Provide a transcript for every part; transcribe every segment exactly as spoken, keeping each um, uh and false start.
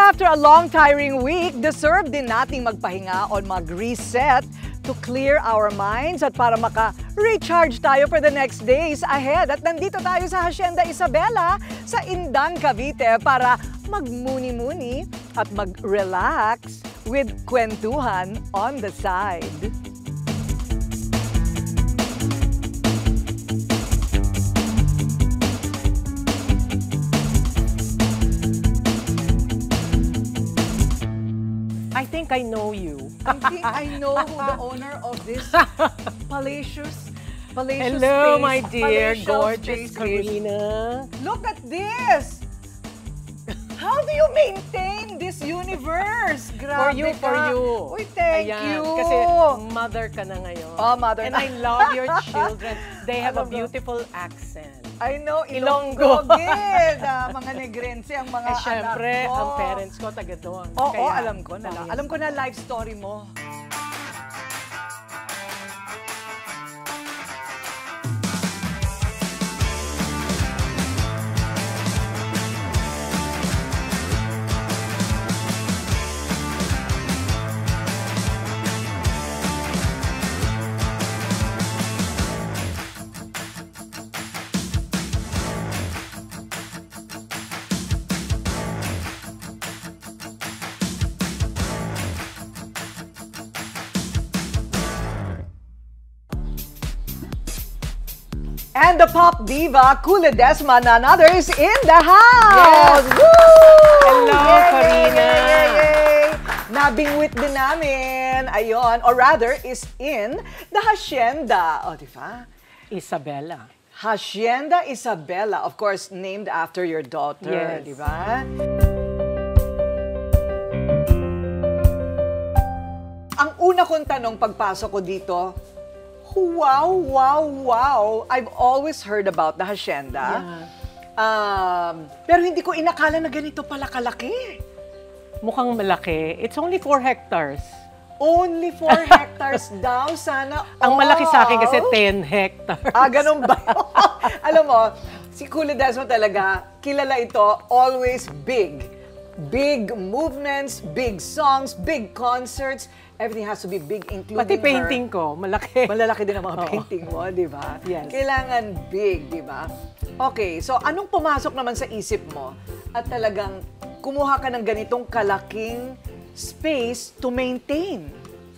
after a long tiring week, deserve din nating magpahinga o mag-reset to clear our minds at para maka-recharge tayo for the next days ahead. At nandito tayo sa Hacienda Isabella sa Indang, Cavite para magmuni-muni at mag-relax with kwentuhan on the side. I think I know you. I think I know who the owner of this palatious, palatious Hello, space, my dear, palatial gorgeous space is. Korina. Look at this! How do you maintain this universe? Grabe For you, ka. for you. Uy, thank Ayan, you. Kasi mother ka na ngayon. Oh, mother And na. I love your children. They have Alam a mo. beautiful accent. I know, Ilonggo. Ilonggo. Gid. Ah, mga negrense ang mga Eh, syempre, anak ko. ang parents ko taga doon. Oo, Kaya, alam ko na. parehas Alam ko na life story mo. And the pop diva Kuh Ledesma Admits is in the house! Yes. Woo! Hello, Yay, Korina! Yay, yay, yay. Nabingwit din namin. Ayun. Or rather, is in the Hacienda. O, di ba? Isabella. Hacienda Isabella. Of course, named after your daughter. Yes. Di ba? Ang una kong tanong pagpasok ko dito, wow, wow, wow. I've always heard about the Hacienda. Yeah. Um, pero hindi ko inakala na ganito pala kalaki. Mukhang malaki. It's only four hectares. Only four hectares daw. Sana Ang malaki sa akin kasi all. ten hectares. Ah, ganun ba? Alam mo, si Kuh Ledesma talaga, kilala ito, always big. Big movements, big songs, big concerts. Everything has to be big, including Pati painting her. ko, malaki. Malalaki din ang mga Oo. painting mo, di ba? Yes. Kailangan big, di ba? Okay, so anong pumasok naman sa isip mo at talagang kumuha ka ng ganitong kalaking space to maintain?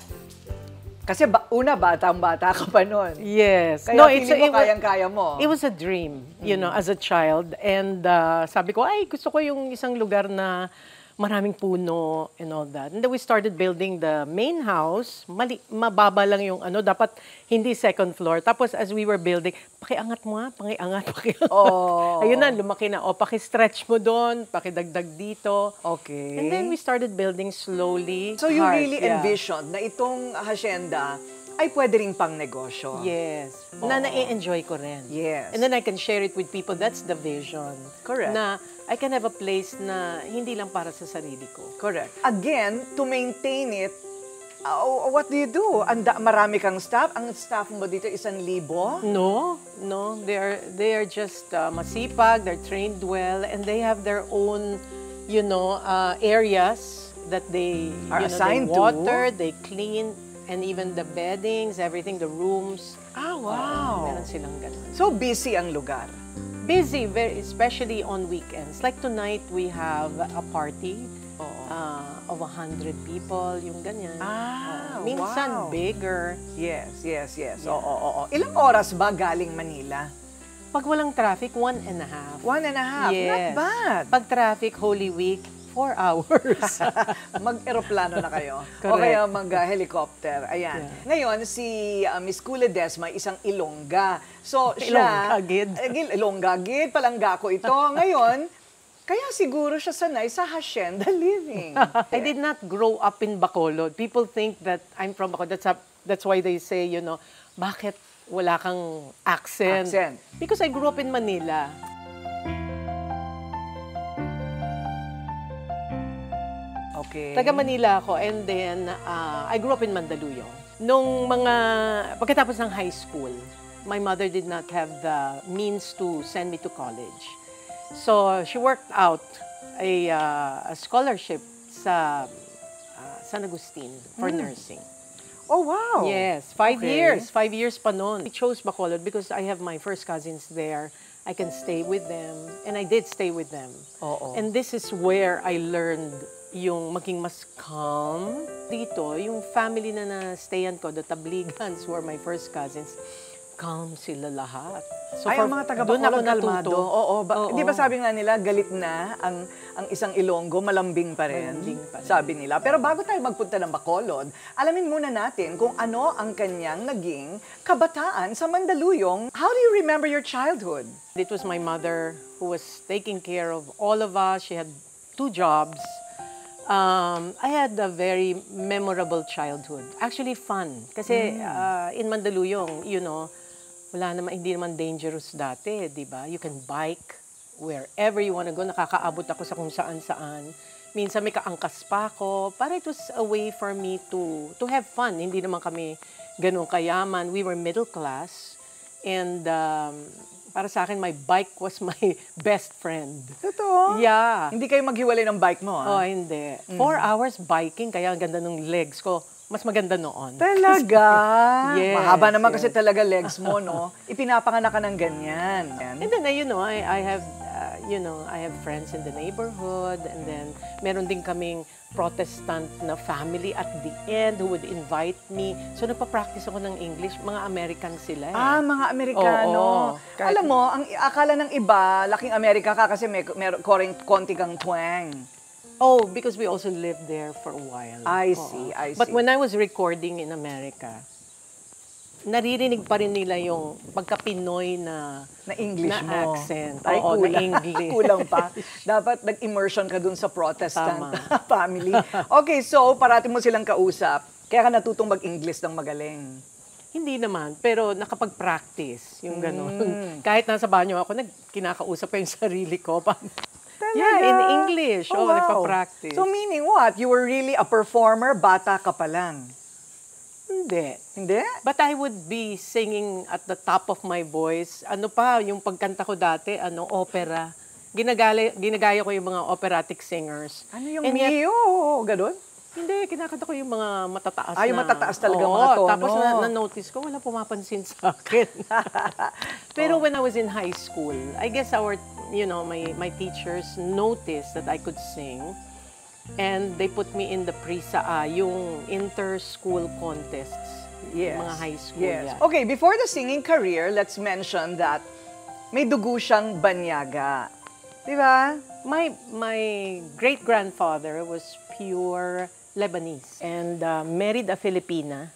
Kasi ba, una, batang-bata ka pa nun. Yes. Kaya No, feeling it's a- mo it wa- kayang-kaya mo. It was a dream, you know, as a child. And uh, sabi ko, ay, gusto ko yung isang lugar na maraming puno and all that. And then we started building the main house. Mali, mababa lang yung ano, dapat hindi second floor. Tapos as we were building, pakiangat mo nga, pakiangat, pakiangat. Oh. Ayun na, lumaki na. O, pakistretch mo doon, pakidagdag dito. Okay. And then we started building slowly. So you Hard, really yeah. envisioned na itong hacienda ay pwede rin pang negosyo. Yes. Oo. Na na-enjoy ko rin. Yes. And then I can share it with people. That's the vision. Correct. Na I can have a place na hindi lang para sa sarili ko. Correct. Again, to maintain it, uh, what do you do? Anda, marami kang staff? Ang staff mo dito, isang libo? No, no. They are, they are just uh, masipag, they're trained well, and they have their own, you know, uh, areas that they, Are you know, assigned they to? water, they clean, and even the beddings, everything, the rooms. Ah, Uh, wow. meron silang ganun. So busy ang lugar. Busy, very, especially on weekends. Like tonight, we have a party uh, of a hundred people, yung ganyan. Ah, Uh, minsan wow. bigger. Yes, yes, yes. Yeah. Oo, oo, oo. Ilang oras ba galing Manila? Pag walang traffic, one and a half. One and a half. Not Yes. bad. Pag traffic, Holy Week, four hours. Mag-eroplano na kayo. O Correct. kaya mag-helicopter. Ayan. Yeah. Ngayon, si uh, Miss Kuh Ledesma, isang Ilongga. So, siya... Ilongga, gid. Eh, gil- Ilongga, gid. Palangga ko ito. Ngayon, kaya siguro siya sanay sa hacienda living. I did not grow up in Bacolod. People think that I'm from Bacolod. That's, a, that's why they say, you know, bakit wala kang accent? Accent. Because I grew up in Manila. Okay. Taga Manila ako, and then uh, I grew up in Mandaluyong. Nung mga, pagkatapos ng high school, my mother did not have the means to send me to college. So she worked out a, uh, a scholarship sa uh, San Agustin for mm. nursing. Oh, wow. Yes, five okay. years. Five years pa noon. I chose Bacolod because I have my first cousins there. I can stay with them. And I did stay with them. Oo. And this is where I learned yung maging mas calm. Dito, yung family na na-stayan ko, the Tabligans, who are my first cousins, calm sila lahat. So ay, for, ang mga taga-Bacolod kalmado. Oo, ba, oo. Di ba sabi nga nila, galit na ang, ang isang Ilonggo, malambing pa rin, malambing pa rin, sabi nila. Pero bago tayo magpunta ng Bacolod, alamin muna natin kung ano ang kanyang naging kabataan sa Mandaluyong. How do you remember your childhood? It was my mother who was taking care of all of us. She had two jobs. Um, I had a very memorable childhood. Actually, fun. Kasi mm. uh, in Mandaluyong, you know, wala naman, hindi naman dangerous dati, di ba? You can bike wherever you wanna go. Nakakaabot ako sa kung saan-saan. Minsan may kaangkas pa ako. Para it was a way for me to to have fun. Hindi naman kami ganun kayaman. We were middle class. And um, para sa akin, my bike was my best friend. Totoo? Yeah. Hindi kayo maghiwalay ng bike mo, ah? Oh, hindi. Mm. Four hours biking, kaya ang ganda ng legs ko. Mas maganda noon. Talaga? Yes. Mahaba naman yes. kasi talaga legs mo, no? Ipinapanganak ka ng ganyan. And then, uh, you know, I, I have, uh, you know, I have friends in the neighborhood. And then, meron din kaming Protestant na family at the end who would invite me. So, nagpa-practice ako ng English. Mga American sila. Eh. Ah, mga Amerikano. Oo, oo. Alam mo, ang akala ng iba, laking Amerika ka kasi may, may konti kang twang. Oh, because we also lived there for a while. I see, I see. But when I was recording in America, naririnig pa rin nila yung pagka-Pinoy na, na English na mo. accent. Ay, Oo, kulang. na English. Kulang pa. Dapat nag-immersion ka dun sa Protestant family. Okay, so parati mo silang kausap. Kaya ka natutong mag-English ng magaling. Hindi naman, pero nakapag-practice, yung gano'n. Mm. Kahit nasa banyo ako, nag kinakausap ko yung sarili ko. Talaga? Yeah, in English. Oh, oh, wow. nagpa-practice. So meaning what? You were really a performer, bata ka pa lang? Hindi. Hindi? But I would be singing at the top of my voice. Ano pa, yung pagkanta ko dati, ano, opera. Ginagaya, ginagaya ko yung mga operatic singers. Ano yung And Mio? Ganun? Hindi, kinakanta ko yung mga matataas Ay, na. yung matataas talaga Oo, mga tono. Tapos na, na-notice ko, wala pumapansin sa akin. Pero oh. when I was in high school, I guess our, you know, my, my teachers noticed that I could sing. And they put me in the Prisa-A, yung inter-school contests. Yes. Mga high school. Yes. Yeah. Okay, before the singing career, let's mention that may dugo siyang banyaga. Di ba? My, my great-grandfather was pure Lebanese and uh, married a Filipina.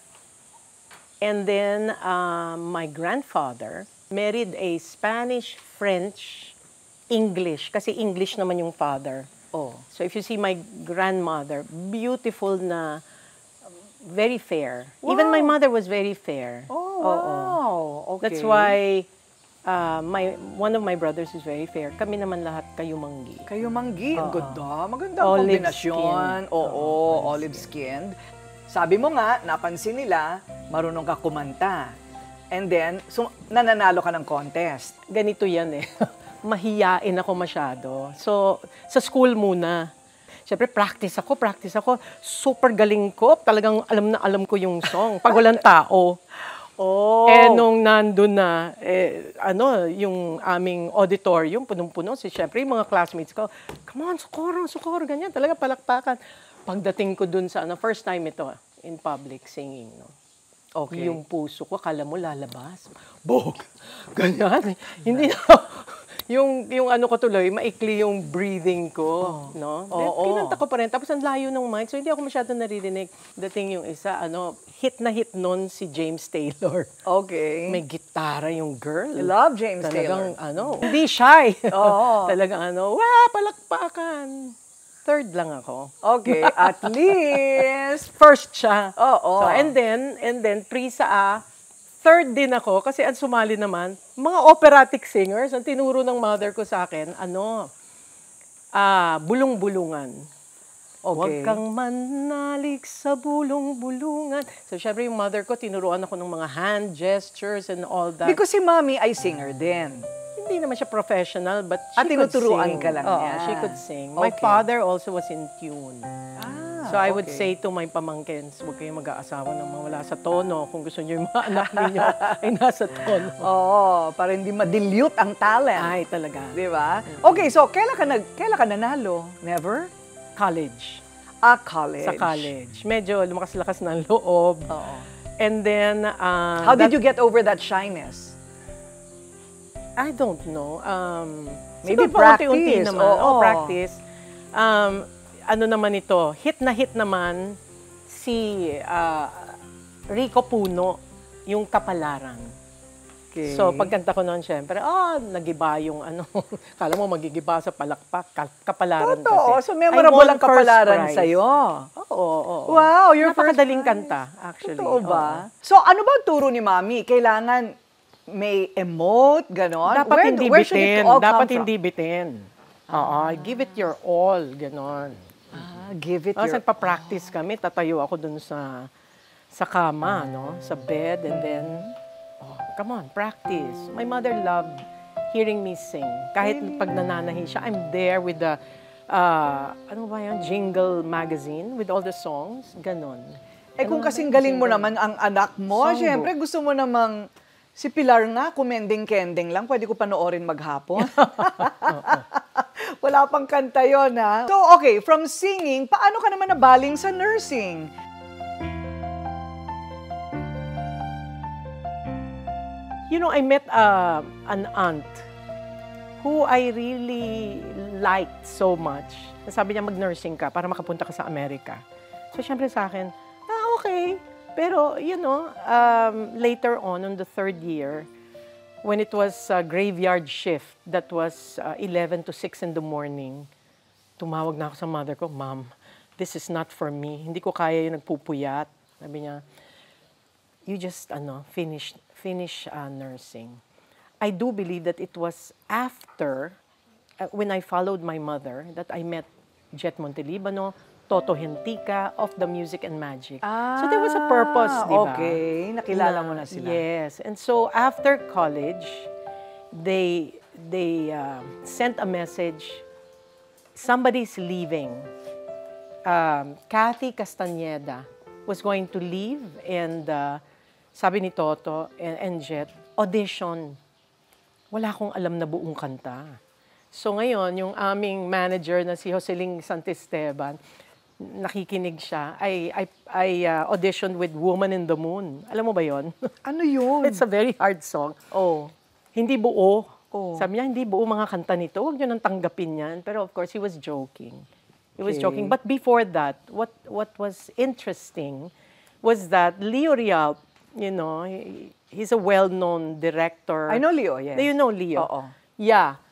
And then uh, my grandfather married a Spanish, French, English. Kasi English naman yung father. Oh. So if you see my grandmother, beautiful na, very fair. Wow. Even my mother was very fair. Oh, wow. Okay. That's why uh, my one of my brothers is very fair. Kami naman lahat kayumanggi. Kayumanggi? Ang Oo. ganda. Magandang kombinasyon. Oo, Oo, olive-skinned. Sabi mo nga, napansin nila, marunong ka kumanta. And then, so, nananalo ka ng contest. Ganito yan eh. Mahiyain ako masyado. So, sa school muna. Siyempre, practice ako, practice ako. Super galing ko. Talagang alam na alam ko yung song. Pag walang tao. Oh. Eh, nung nandun na, eh, ano, yung aming auditorium, punong-puno. Si, siyempre, yung mga classmates ko, come on, Socorro, Socorro, ganyan. Talaga palakpakan. Pagdating ko dun sa, ano, first time ito, in public singing, no? Okay. Yung puso ko, akala mo lalabas. Bog! Ganyan. Hindi na, yung, yung ano ko tuloy, maikli yung breathing ko, oh. no? Oo. Oh, oh. Kinanta ko pa rin. Tapos ang layo ng mic, so hindi ako masyado naririnig. Dating yung isa, ano, hit na hit nun si James Taylor. Okay. May gitara yung girl. I love James Talagang, Taylor. ano, hindi shy. Oo. Talagang ano, wah, palakpakan. Third lang ako. Okay, at least. First siya. Oo. So, and then, and then, Prisa-A, third din ako, kasi ang sumali naman, mga operatic singers, ang tinuro ng mother ko sa akin, ano, ah, bulong-bulungan. Okay. Huwag kang manalig sa bulong-bulungan. So, syempre yung mother ko, tinuruan ako ng mga hand gestures and all that. Because si mommy ay singer din. Hindi hindi naman siya professional, but she Ah, could tinuturuan sing. ka lang Oo, niya. she could sing. My Okay. father also was in tune. Ah, So I would okay. say to my pamangkins, huwag kayong mag-aasawa ng mga wala sa tono. Kung gusto niyo yung mga anak ninyo ay nasa tono. Oo, para hindi ma-dilute ang talent. Ay, talaga. Di ba? Okay, so kailan ka, nag, kailan ka nanalo? Never? College. Ah, college. Sa college. Medyo lumakas-lakas ng loob. Oo. And then, uh, How did that- you get over that shyness? I don't know. Um, Maybe siguro paunti-unti practice. naman. Oo. Oh, practice. Um, ano naman ito, hit na hit naman si uh, Rico Puno, yung Kapalaran. Okay. So, pagkanta ko noon, syempre, ah, nagiba yung ano, kala mo magigiba sa palakpak, ka- Kapalaran Totoo. kasi. So, memorable I won ang Kapalaran first prize. sa'yo. Oo, oo, oo. Wow, your first Napakadaling prize. kanta, actually. Totoo ba? Oo. So, ano ba ang turo ni Mami? Kailangan may emote, ganon? Dapat Where, hindi where should it bitin. all come Dapat from? hindi bitin. Oo, give it your all, ganon. Ah, give it Oh, your... nagpa-practice kami, tatayo ako dun sa sa kama, no? Sa bed, and then, oh, come on, practice. My mother loved hearing me sing. Kahit pag nananahi siya, I'm there with the, uh, ano ba yan, Jingle magazine, with all the songs, ganon. Eh kung Ano kasing ba, galing mo jingle? naman ang anak mo, Songbook. syempre gusto mo namang si Pilar nga, kumending-kending lang, pwede ko panoorin maghapon. Wala pang kanta yun, ha? So, okay, from singing, paano ka naman nabaling sa nursing? You know, I met uh, an aunt who I really liked so much. Sabi niya, mag-nursing ka para makapunta ka sa Amerika. So, syempre sa akin, ah, okay. Pero, you know, um, later on, on the third year, when it was a graveyard shift, that was uh, eleven to six in the morning, tumawag na ako sa mother ko, Mom, this is not for me. Hindi ko kaya yung nagpupuyat. Sabi niya, you just, ano, finish, finish uh, nursing. I do believe that it was after, uh, when I followed my mother, that I met Jet Montelibano, Toto Hentica of the Music and Magic. So there was a purpose, di ba? Okay, nakilala mo na sila. Yes. And so after college, they they uh, sent a message, somebody's leaving. Um, Kathy Castañeda was going to leave, and uh, sabi ni Toto and, and Jet, audition. Wala akong alam na buong kanta. So ngayon, yung aming manager na si Joseling Santisteban, nakikinig siya, I, I, I uh, auditioned with Woman in the Moon. Alam mo ba yon? Ano yun? It's a very hard song. Oh. Hindi buo. Oh. Sabi niya, hindi buo mga kanta nito. Huwag niyo nang tanggapin yan. Pero of course, he was joking. He was Okay. joking. But before that, what what was interesting was that Leo Rialp, you know, he, he's a well-known director. I know Leo, yes. Do you know Leo? Oo. Yeah.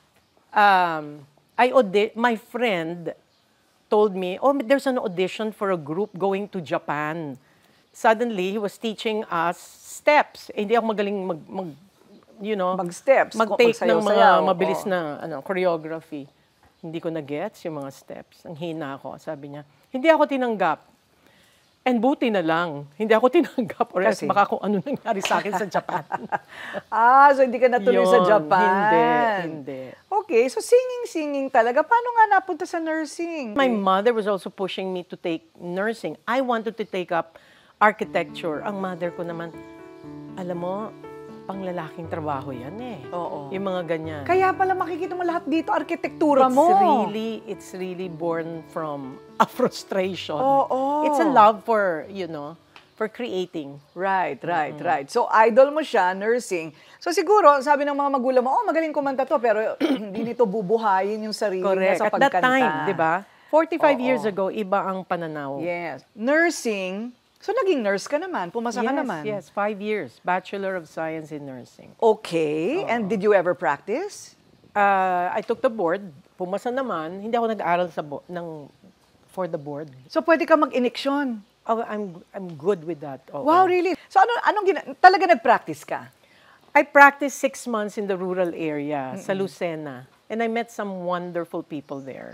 Um, I audi- my friend told me, oh, there's an audition for a group going to Japan. Suddenly, he was teaching us steps. Eh, hindi ako magaling mag, mag you know, Mag-steps, mag-take ng mga magsayaw-sayaw, mabilis oo. na ano, choreography. Hindi ko na-gets yung mga steps. Ang hina ako. Sabi niya, hindi ako tinanggap. And buti na lang, hindi ako tinanggap or else Kasi? baka kung ano nangyari sa akin sa Japan. Ah, so hindi ka natuloy sa Yun, Japan. Hindi, hindi. Okay, so singing-singing talaga. Paano nga napunta sa nursing? My mother was also pushing me to take nursing. I wanted to take up architecture. Ang mother ko naman, alam mo, panglalaking trabaho yan eh. Oo. Yung mga ganyan. Kaya pala makikita mo lahat dito, arkitektura it's mo. really, it's really born from a frustration. Oo. It's a love for, you know, for creating. Right, right, right. So, idol mo siya, nursing. So, siguro, sabi ng mga magulang mo, oh, magaling kumanta to, pero hindi nito bubuhayin yung sarili niya Correct. sa At pagkanta. that time, di ba? forty-five Oo. years ago, iba ang pananaw. Yes. Nursing, so naging nurse ka naman, pumasa ka yes, naman. yes, five years. Bachelor of Science in Nursing. Okay, and did you ever practice? Uh, I took the board. Pumasa naman. Hindi ako nag-aaral sa bo- ng for the board. So, pwede ka mag-ineksyon. Oh, I'm I'm good with that. Oo. Wow, really? So, ano, anong gina- talaga nag-practice ka? I practiced six months in the rural area, sa Lucena. And I met some wonderful people there.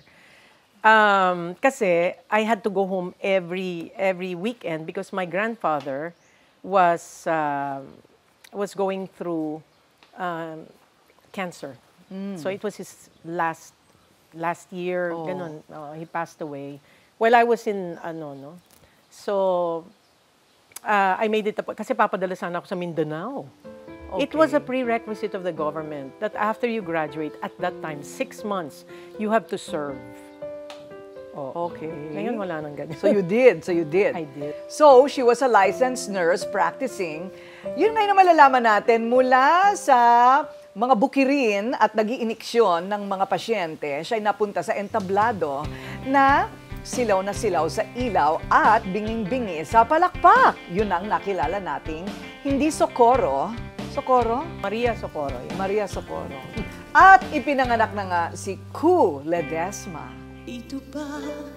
Um, kasi I had to go home every every weekend because my grandfather was uh, was going through um, cancer. So it was his last last year, Oh. ganun. Uh, he passed away while I was in, ano, no? So, uh, I made it, a, kasi papadala sana ako sa Mindanao. It was a Okay. prerequisite of the government that after you graduate, at that time, six months, you have to serve. Oh. Okay. Ngayon, wala nang ganyan. So you did, so you did. I did. So, she was a licensed nurse practicing. Yun ngayon na malalaman natin mula sa mga bukirin at nagiiniksyon ng mga pasyente, siya'y napunta sa entablado na silaw na silaw sa ilaw at binging-bingi sa palakpak. Yun ang nakilala nating hindi Socorro. Socorro? Maria Socorro. Yun. Maria Socorro. At ipinanganak na nga si Kuh Ledesma. Dito ba?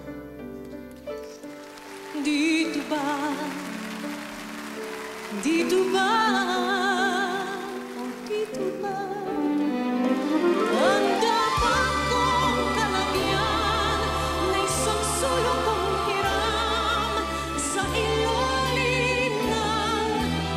Dito ba? Dito ba? Oh, dito ba? Ang dapat kong kalagyan na isang sulong kong hiram sa ilalim ng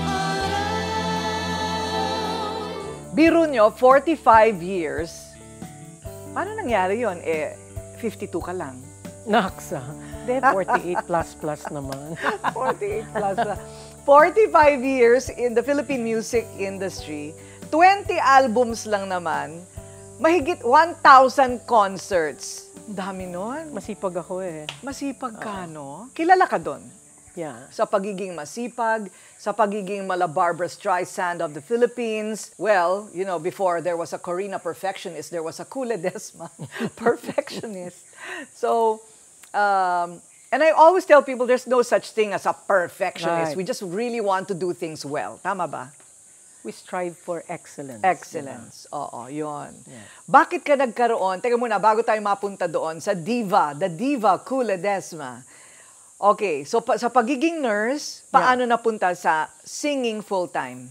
araw. Biro nyo, forty-five years. Paano nangyari yon? Eh, fifty-two ka lang. Naksa. De, forty-eight plus plus naman. forty-eight plus. na. forty-five years in the Philippine music industry, twenty albums lang naman, mahigit one thousand concerts. Ang dami nun. Masipag ako eh. Masipag ka, no? Kilala ka doon? Yeah. Sa pagiging masipag, sa pagiging mala Barbara Streisand of the Philippines. Well, you know, before there was a Korina perfectionist, there was a Kuh Ledesma perfectionist. So, um, and I always tell people there's no such thing as a perfectionist. Right. We just really want to do things well. Tama ba? We strive for excellence. Excellence. Oo, yun. Bakit ka nagkaroon? Teka muna, bago tayo mapunta doon, sa Diva, the Diva Kuh Ledesma. Okay, so pa, sa pagiging nurse, paano napunta sa singing full-time?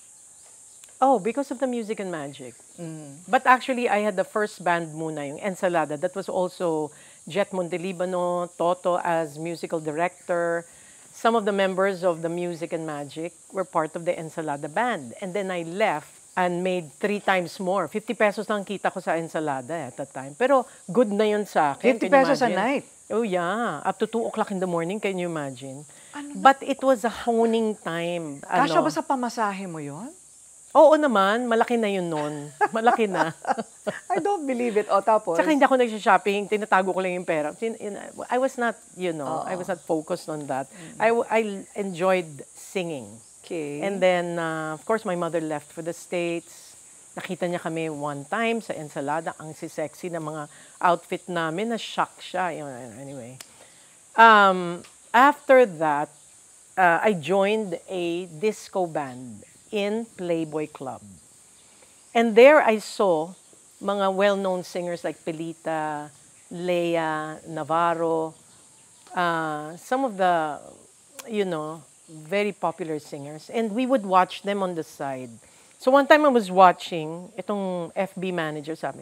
Oh, because of the music and magic. But actually, I had the first band muna, yung Ensalada. That was also Jet Montelibano, Toto as musical director. Some of the members of the music and magic were part of the Ensalada band. And then I left and made three times more. fifty pesos lang kita ko sa Ensalada at that time. Pero good na yun sa akin. fifty Can you pesos a imagine? night? Oh yeah, up to two o'clock in the morning, can you imagine? But it was a honing time. Kasya Ano? ba sa pamasahe mo yon? Oo naman, malaki na yun noon. Malaki na. I don't believe it. O, tapos? Tsaka hindi ako nagsha-shopping, tinatago ko lang yung pera. Sin- in- I was not, you know, I was not focused on that. I, w- I enjoyed singing. Okay. And then, uh, of course, my mother left for the States. Nakita niya kami one time sa Ensalada, ang si-sexy na mga outfit namin, na-shock siya. Yun, anyway. Um, after that, uh, I joined a disco band in Playboy Club. And there I saw mga well-known singers like Pelita, Lea, Navarro, uh, some of the, you know, very popular singers. And we would watch them on the side. So one time I was watching, itong F B manager sabi,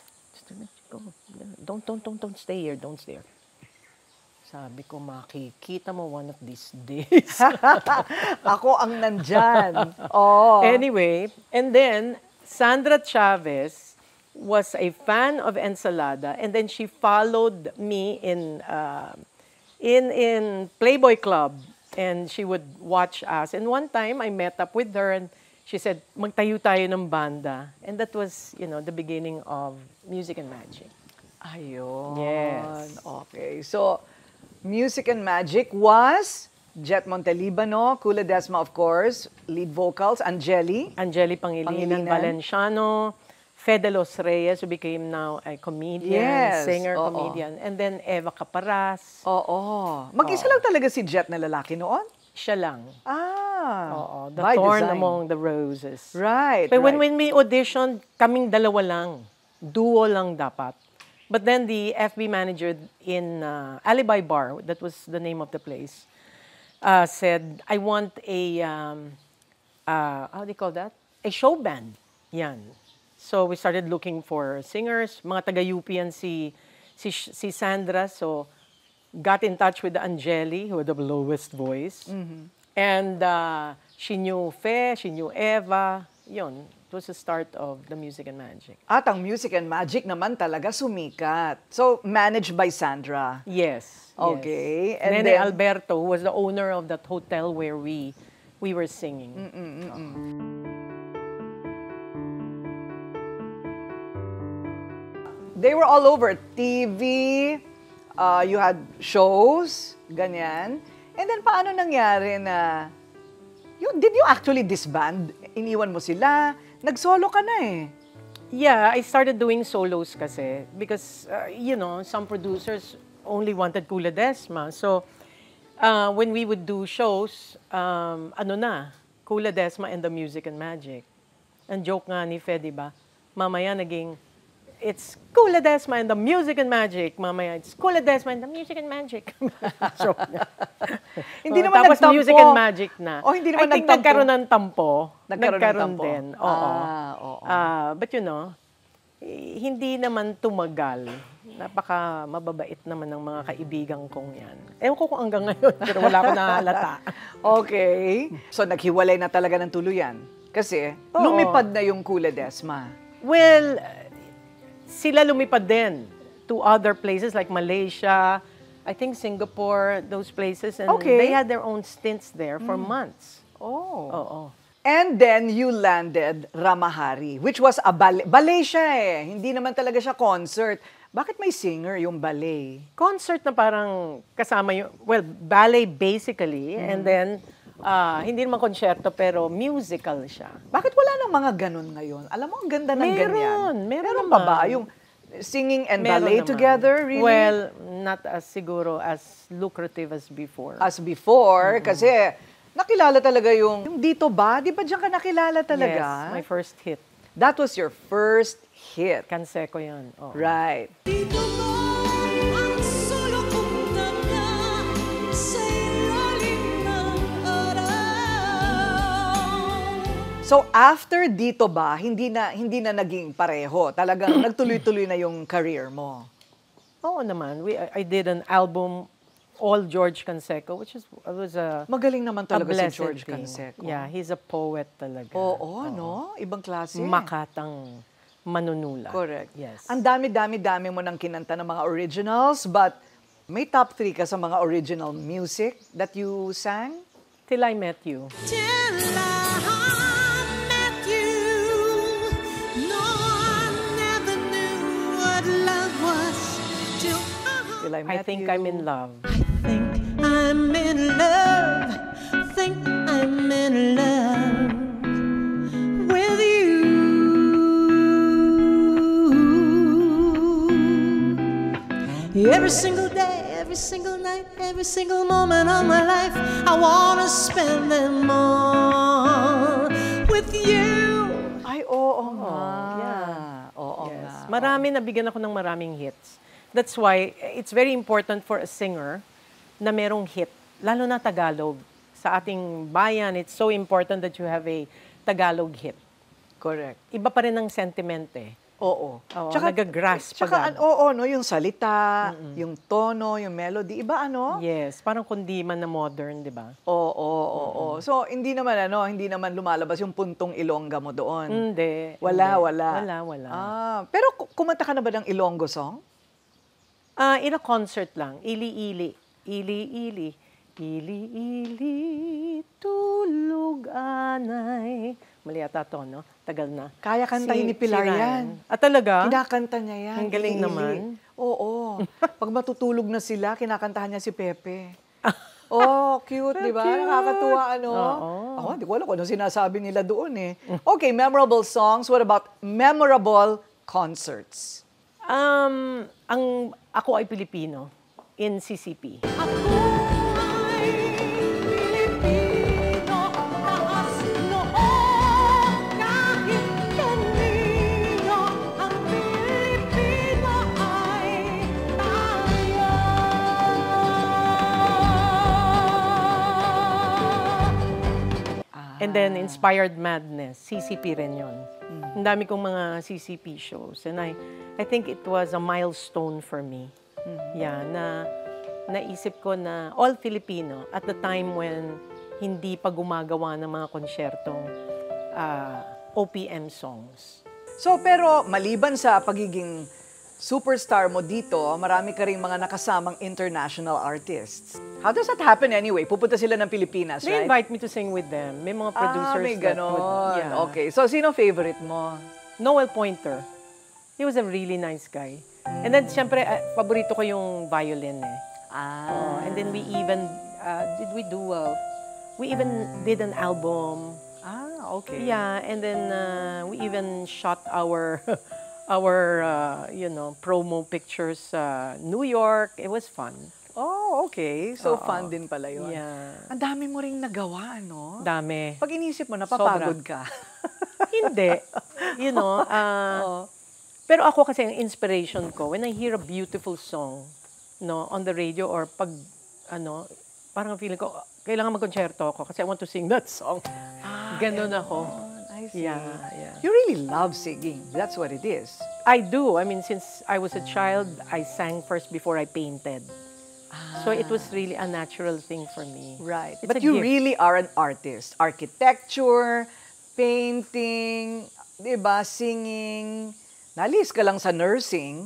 don't, don't, don't, don't stay here, don't stay here. Sabi ko, makikita mo one of these days. Ako ang nandyan. Oh. Anyway, and then Sandra Chavez was a fan of Ensalada, and then she followed me in uh, in in Playboy Club, and she would watch us. And one time I met up with her, and she said, "Magtayo tayo ng banda," and that was, you know, the beginning of Music and Magic. Ayun. Yes. Okay. So, Music and Magic was Jet Montelibano, Kuh Ledesma, of course, lead vocals, Angeli. Angeli Pangilinan, Pangilinan. Valenciano, Fede Los Reyes, who became now a comedian, Yes, singer, oo. comedian, and then Eva Caparas. Oo. Mag-isa lang talaga si Jet na lalaki noon? Siya lang. Ah. Oo, the by thorn design. among the roses. Right, But when, right. when we auditioned, kaming dalawa lang. Duo lang dapat. But then the F B manager in uh, Alibi Bar, that was the name of the place, uh, said, I want a, um, uh, how do you call that? A show band. Yan. So we started looking for singers. Mga taga-U P yan si, si, si Sandra. So got in touch with Angeli, who had the lowest voice. And uh, she knew Fe, she knew Eva. Yun. was the start of the Music and Magic. At ang Music and Magic naman talaga sumikat. So, managed by Sandra. Yes. Okay. Yes. And Nene then, Alberto, who was the owner of that hotel where we we were singing. they were all over T V, uh, you had shows, ganyan. And then paano nangyari na, you, did you actually disband? Iniwan mo sila? Nag-solo ka na eh. Yeah, I started doing solos kasi because, uh, you know, some producers only wanted Kuh Ledesma. So, uh, when we would do shows, um, ano na, Kuh Ledesma and the Music and Magic. Ang joke nga ni Fe, di ba? Mamaya naging, it's Kuh Ledesma and the Music and Magic. Mamaya, it's Kuh Ledesma and the Music and Magic. Joke na. Hindi Oh, naman tapos nagtampo. Music and Magic na. Oh, hindi naman I think nagtampo. nagkaroon ng tampo. Nagkaroon ng tampo. din. Oo. Ah, oo. Ah, but you know, eh, hindi naman tumagal. Napaka mababait naman ng mga kaibigan kong yan. Ewan ko kung hanggang ngayon, pero wala ko nahalata. Okay. So, naghiwalay na talaga ng tuluyan. Kasi, Oo. lumipad na yung Kuh Ledesma. Well, sila lumipad din to other places like Malaysia, I think Singapore, those places. And Okay. they had their own stints there for months. Oh. Oo. And then you landed Ramahari, which was a ballet. Ballet siya eh. Hindi naman talaga siya concert. Bakit may singer yung ballet? Concert na parang kasama yung, well, ballet basically, and then, ah, hindi naman konsyerto, pero musical siya. Bakit wala nang mga ganun ngayon? Alam mo, ang ganda ng Meron, ganyan. meron pa ba? naman. Yung singing and Meron ballet naman. together, really? Well, not as siguro as lucrative as before. As before, kasi nakilala talaga yung, yung Dito Ba? Di ba diyan ka nakilala talaga? Yes, my first hit. That was your first hit. Canseco yun. Oo. Right. Dito ba ang solo kong daga sa ilalim ng araw? So after Dito Ba, hindi na hindi na naging pareho. Talagang nagtuloy-tuloy na yung career mo. Oo naman. We, I, I did an album, all George Canseco, which is was a, Magaling naman a talaga si blessed George thing. Canseco. Yeah, he's a poet talaga. Oo, no? Ibang klase. Makatang manunula. Correct. Yes. Ang dami-dami-dami mo nang kinanta ng mga originals, but may top three ka sa mga original music that you sang? Till I Met You. Till I met you, no, I never knew what love was till I Till I I Met think You. I'm in love. think I'm in love, think I'm in love with you. Every single day, every single night, every single moment of my life, I wanna spend them all with you. Ay, oo nga. yeah. Oo Yes. nga. Marami, nabigyan ako ng maraming hits. That's why it's very important for a singer na merong hit, lalo na Tagalog. Sa ating bayan, it's so important that you have a Tagalog hit. Correct. Iba pa rin ang sentiment eh. Oo. Oo, nagagrasp Tsaka, agad. an- oo, no, yung salita, yung tono, yung melody, iba ano? Yes, parang kundi man na modern, di ba? Oo, oo, oo. So, hindi naman ano, hindi naman lumalabas yung puntong Ilongga mo doon. Hindi. Wala, hindi. wala. Wala, wala. Ah, pero ku- kumanta ka na ba ng Ilonggo song? Ah, in a concert lang. Ili-ili. Ili-ili. Ili-ili, tulog anay. Mali ata to, no? Tagal na. Kaya kantahin ni Pilar Ryan. yan. Ah, talaga? Kinakanta niya yan. Ang galing Ili-ili. naman. Oo. Pag matutulog na sila, kinakantahan niya si Pepe. Oh, cute, di ba? Cute. Nakakatuwa, ano? Oo. Ako, hindi ko alam kung ano sinasabi nila doon eh. Okay, memorable songs. What about memorable concerts? Um, ang ako ay Pilipino in C C P. Ako ay Pilipino, taas noo, kahit kanino, ang Pilipino ay tayo. And then Inspired Madness, C C P rin yun. Ang dami kong mga C C P shows. And I, I think it was a milestone for me. Yeah, na naisip ko na all Filipino at the time when hindi pa gumagawa ng mga konsyertong ah, O P M songs. So, pero maliban sa pagiging superstar mo dito, marami ka rin mga nakasamang international artists. How does that happen anyway? Pupunta sila ng Pilipinas, They right? invite me to sing with them. May mga Ah, producers may that ganon. would... Yeah. Okay. So, sino favorite mo? Noel Pointer. He was a really nice guy. And then, siyempre, uh, paborito ko yung violin eh. Ah. Oh, and then we even, uh, did we do, uh, we even did an album. Ah, okay. Yeah, and then uh, we even shot our, our, uh, you know, promo pictures sa New York. It was fun. Oh, okay. So, Oo. fun din pala yun. Yeah. Ang dami mo ring nagawa, no? Dami. Pag inisip mo, napapagod ka. Hindi. You know, uh, Oo. pero ako kasi ang inspiration ko, when I hear a beautiful song, no, on the radio or pag, ano, parang feeling ko, kailangan mag-concerto ako kasi I want to sing that song. Ah, Ganon ako. I see. Yeah, yeah. You really love singing. That's what it is. I do. I mean, since I was a child, I sang first before I painted. So it was really a natural thing for me. Right. It's But a you gift. really are an artist. Architecture, painting, di ba, singing. Nalis ka lang sa nursing.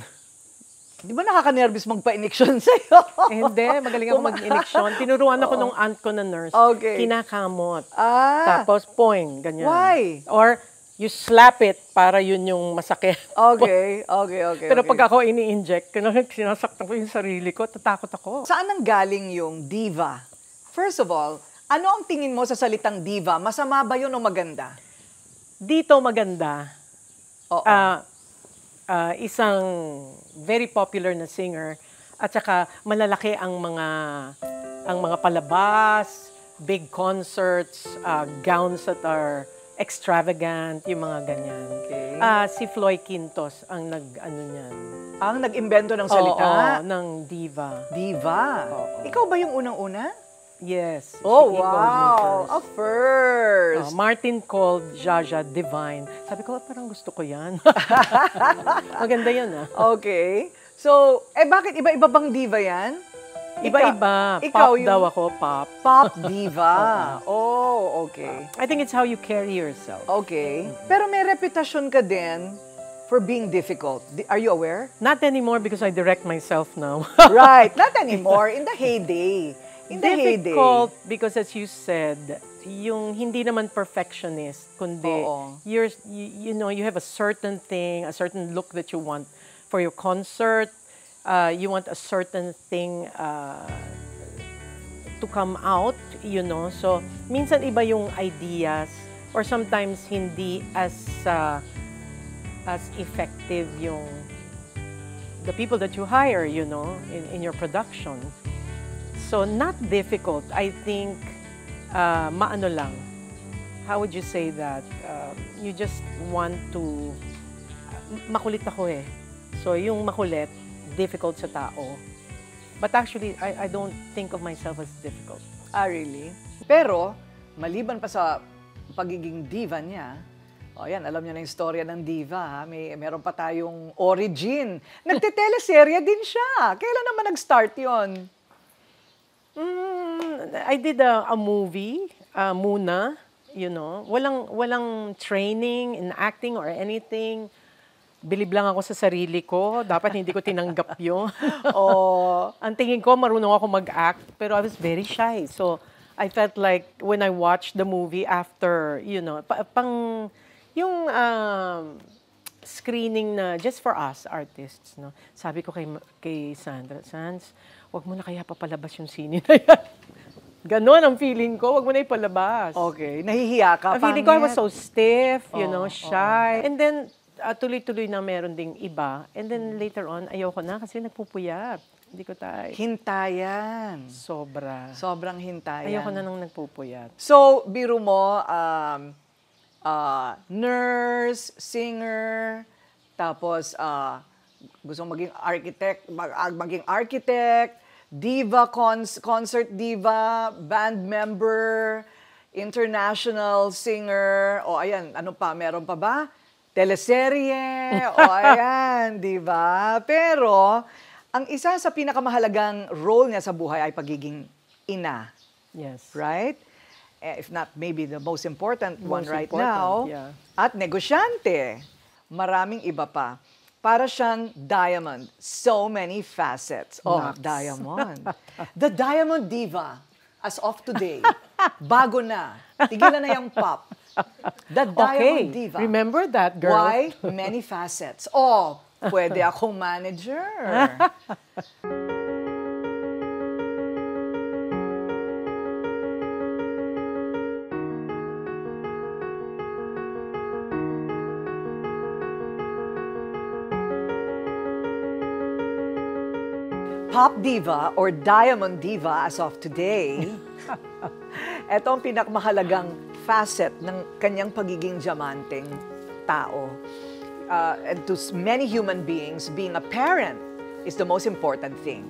Di ba nakaka-nervous magpa-iniksyon sa'yo? Eh, hindi, magaling ako mag-iniksyon. Tinuruan ako nung aunt ko na nurse. Okay. Kinakamot. Ah. Tapos, poing, ganyan. Why? Or, you slap it para yun yung masakit. Okay, okay, okay. Pero okay. pag ako ini-inject, sinasaktan ko yung sarili ko, tatakot ako. Saan nang galing yung diva? First of all, ano ang tingin mo sa salitang diva? Masama ba yun o maganda? Dito maganda. Oo. Ah, ah, isang very popular na singer at saka malalaki ang mga ang mga palabas, big concerts, ah, gowns that are extravagant, yung mga ganyan. Okay. Ah, si Floyd Quintos ang nag ano niyan. Ang nag-imbento ng salita? Oo, ng diva. Diva. Oo. Ikaw ba yung unang-una? Yes. Oh, he called me wow. first. A first. Oh, Martin called Jaja divine. Sabi ko, parang gusto ko yan. Maganda yan, ah. Okay. So, eh bakit iba-iba bang diva yan? Iba-iba. Ikaw Pop yung- daw ako, pop. Pop diva. Oh, okay. I think it's how you carry yourself. Okay. Pero may reputasyon ka din for being difficult. Di- Are you aware? Not anymore because I direct myself now. Right. Not anymore. In the heyday. In the heyday. Difficult because as you said, yung hindi naman perfectionist, kundi Oo. you're, you, you know, you have a certain thing, a certain look that you want for your concert. Uh, you want a certain thing uh, to come out, you know. So, minsan iba yung ideas or sometimes hindi as uh, as effective yung the people that you hire, you know, in, in your production. So, not difficult. I think, uh, maano lang. How would you say that? Um, you just want to, makulit ako eh. So, yung makulit, difficult sa tao. But actually, I, I don't think of myself as difficult. Ah, really? Pero, maliban pa sa pagiging diva niya, o yan, alam niyo na yung storya ng diva, ha? May, meron pa tayong origin. Nagte-teleserye din siya. Kailan naman nag-start yon? Mm, I did a, a movie, uh, muna, you know. Walang, walang training in acting or anything. Bilib lang ako sa sarili ko. Dapat hindi ko tinanggap yun. Oh, Ang tingin ko, marunong ako mag-act, pero I was very shy. So, I felt like when I watched the movie after, you know, pa- pang, yung um, screening na just for us artists, no? Sabi ko kay, kay Sandra, Sans, wag mo na kaya papalabas yung sine na yan. Ganon ang feeling ko, wag mo na ipalabas. okay. Nahihiya ka. Ang feeling ko, I was pangit. so stiff, you Oh, know, shy. And then, uh, tuloy-tuloy na meron ding iba. And then later on, ayoko na kasi nagpupuyat. Hindi ko tayo. Hintayan. Sobra. Sobrang hintayan. Ayoko na nang nagpupuyat. So, biro mo, um, uh, nurse, singer, tapos uh, gusto mong maging architect, mag, ah, maging architect, diva, cons- concert diva, band member, international singer, o ayan, ano pa, meron pa ba? Teleserye, o ayan, di ba? Pero, ang isa sa pinakamahalagang role niya sa buhay ay pagiging ina. Yes. Right? eh, if not maybe the most important one Most right important, now, yeah. at negosyante. Maraming iba pa. Para siyang diamond. So many facets. Oh, Naks. diamond. The Diamond Diva, as of today, bago na. Tigilan na yung pop. The Diamond Okay, Diva. remember that, girl. Why? Many facets. Oh, pwede akong manager. Pop diva or diamond diva as of today, ito ang pinakamahalagang facet ng kanyang pagiging diamanteng tao. Uh, and to many human beings, being a parent is the most important thing.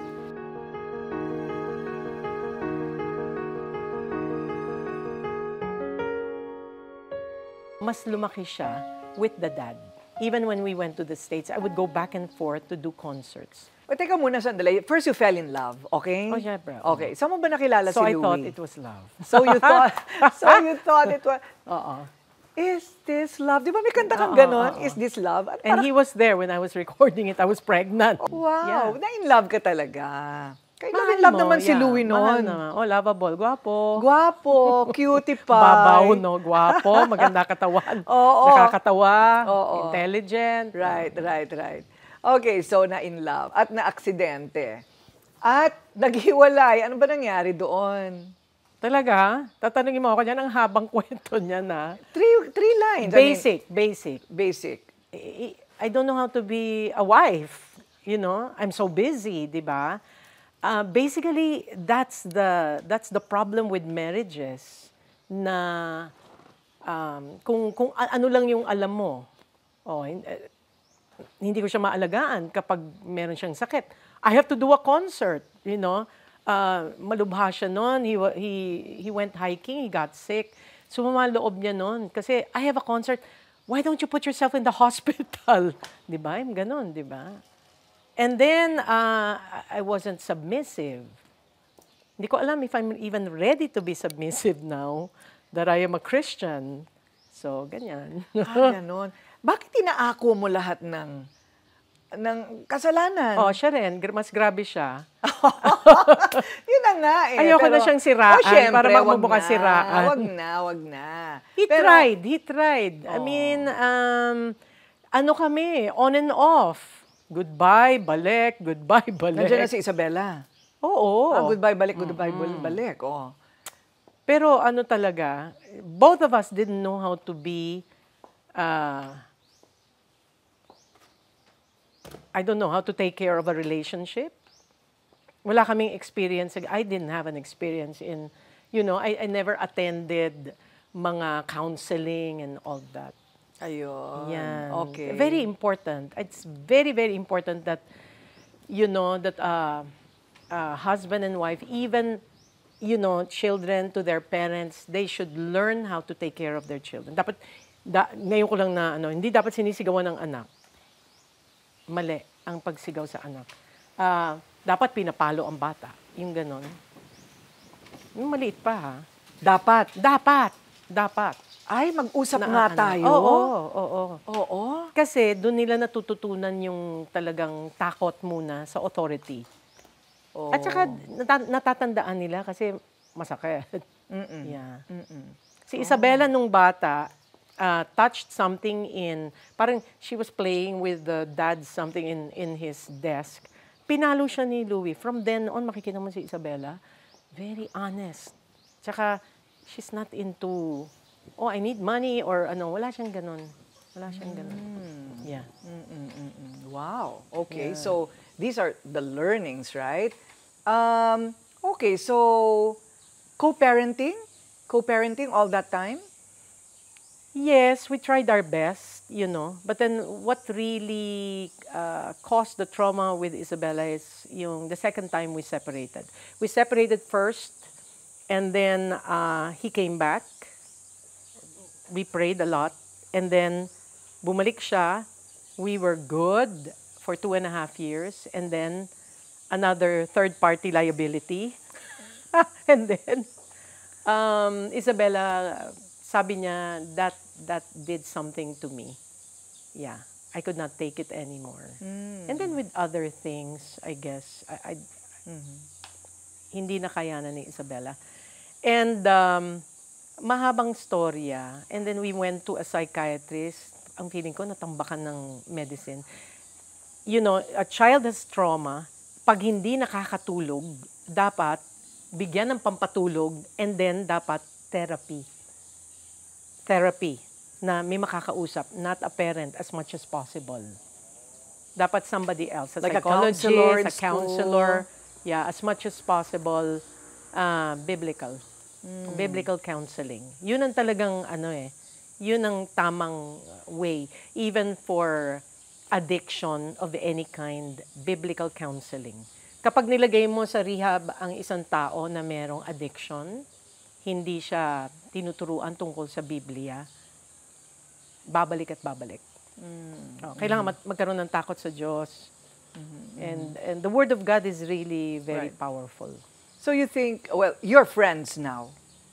Mas lumaki siya with the dad. Even when we went to the States, I would go back and forth to do concerts. O, teka muna sandali. First, you fell in love, okay? Oh, yeah, bro. Okay. Saan mo ba nakilala So si I Louie? thought it was love. So you thought, so you thought it was, Oo. is this love? Di ba may kanta kang Oo, ganon? oo. Is this love? At And parang, he was there when I was recording it. I was pregnant. wow, Yeah. na-in love ka talaga. Kaya Mahal in love mo, naman si yeah. Louie Mahal noon. naman. Oh, lovable. Gwapo. Gwapo, cutie pie. Babaw, no? Gwapo. Maganda katawan. Oo. Nakakatawa. Oo. Intelligent. Right, right, right. Okay, so na-in love at na-aksidente. At naghiwalay. Ano ba nangyari doon? Talaga? Tatanungin mo ako niyan, ang habang kwento niya na. Three, three lines. I mean, Basic, basic. basic. I I don't know how to be a wife. You know, I'm so busy, di ba? Uh, basically, that's the that's the problem with marriages na um, kung kung a- ano lang yung alam mo. Oh, hin- eh, hindi ko siya maalagaan kapag meron siyang sakit. I have to do a concert, you know. Uh, malubha siya noon. He, wa- he, he went hiking, he got sick. Sumama loob niya noon. Kasi, I have a concert. Why don't you put yourself in the hospital? Di ba? Yung ganon, di ba? And then, uh, I wasn't submissive. Hindi ko alam if I'm even ready to be submissive now that I am a Christian. So, ganyan. Ah, ganon. Bakit inaako mo lahat ng ng kasalanan? Oh, siya rin. Gr- Mas grabe siya. Yun na nga eh. Ayoko na siyang siraan Oh, syempre, para wag magmumukha na. siraan. Wag na, wag na. He Pero- tried. He tried. I Oh. mean, um, ano kami, on and off. Goodbye, balik. Goodbye, balik. Nandiyan na si Isabella. Oo. Ah, goodbye, balik, goodbye, balik. Oh. Pero ano talaga, both of us didn't know how to be, uh, I don't know, how to take care of a relationship. Wala kaming experience. I didn't have an experience in, you know, I, I never attended mga counseling and all that. Ayun. Yan. Okay. Very important. It's very, very important that, you know, that uh, uh, husband and wife, even, you know, children to their parents, they should learn how to take care of their children. Dapat, da, ngayon ko lang na, ano, hindi dapat sinisigawan ng anak. Mali ang pagsigaw sa anak. Uh, dapat pinapalo ang bata. Yung ganon. Yung maliit pa, ha? Dapat. Dapat. Dapat. Ay, mag-usap Na- nga ano. tayo. Oo, oo, oo. Oo. Kasi doon nila natututunan yung talagang takot muna sa authority. Oo. At saka nata- natatandaan nila kasi masakit. Mm-mm. Yeah. Mm-mm. Si Isabella nung bata, uh, touched something in, parang she was playing with the dad something in, in his desk. Pinalo siya ni Louie. From then on, makikita mo si Isabella, very honest. Tsaka, she's not into, oh, I need money or ano, wala siyang ganun. Wala siyang ganun. Yeah. Mm-mm-mm-mm. Wow. Okay, so these are the learnings, right? Um, okay, so co-parenting? Co-parenting all that time? Yes, we tried our best, you know. But then what really uh, caused the trauma with Isabella is yung the second time we separated. We separated first, and then uh, he came back. We prayed a lot. And then bumalik siya. We were good for two and a half years. And then another third-party liability. And then Um, Isabella, sabi niya, that that did something to me. Yeah, I could not take it anymore. Mm. And then with other things, I guess, I, I mm-hmm. hindi na kayanan ni Isabella. And um, mahabang storya. And then we went to a psychiatrist. Ang feeling ko, natambakan ng medicine. You know, a child has trauma. Pag hindi nakakatulog, dapat bigyan ng pampatulog and then dapat therapy. Therapy na may makakausap, not a parent as much as possible. Dapat somebody else, a like psychologist, a counselor, a counselor, yeah, as much as possible, uh, biblical. Mm. Biblical counseling. Yun ang talagang ano eh, yun ang tamang way. Even for addiction of any kind, biblical counseling. Kapag nilagay mo sa rehab ang isang tao na merong addiction, hindi siya tinuturuan tungkol sa Biblia, babalik at babalik. Mm. Oh, kailangan mm-hmm. magkaroon ng takot sa Diyos. Mm-hmm. And and the Word of God is really very right. powerful. So you think, well, you're friends now